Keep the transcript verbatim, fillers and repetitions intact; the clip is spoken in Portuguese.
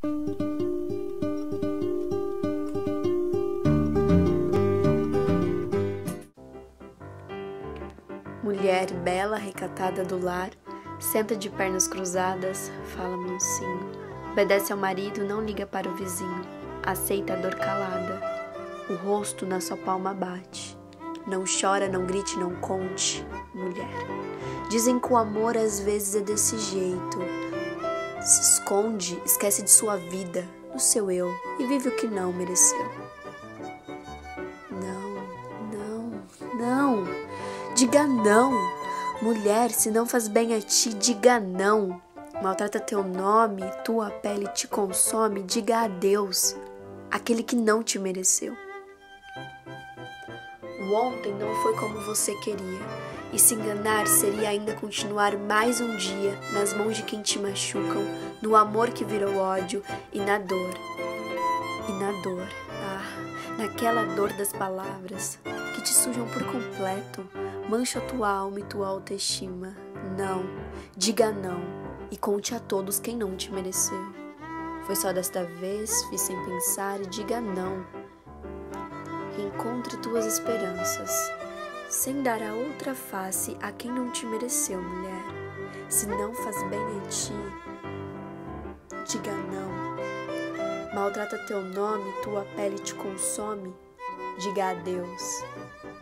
Mulher bela, recatada do lar, senta de pernas cruzadas, fala mansinho, obedece ao marido, não liga para o vizinho, aceita a dor calada, o rosto na sua palma bate, não chora, não grite, não conte, mulher. Dizem que o amor às vezes é desse jeito, se esconde, esquece de sua vida, do seu eu e vive o que não mereceu. Não, não, não, diga não, mulher, se não faz bem a ti, diga não. Maltrata teu nome, tua pele te consome, diga adeus, aquele que não te mereceu. O ontem não foi como você queria, e se enganar seria ainda continuar mais um dia nas mãos de quem te machucam, no amor que virou ódio e na dor. E na dor, ah, naquela dor das palavras que te sujam por completo, mancha tua alma e tua autoestima. Não, diga não e conte a todos quem não te mereceu. Foi só desta vez, fiz sem pensar e diga não. Reencontre tuas esperanças, sem dar a outra face a quem não te mereceu, mulher. Se não faz bem a ti, diga não. Maltrata teu nome, tua pele te consome, diga adeus.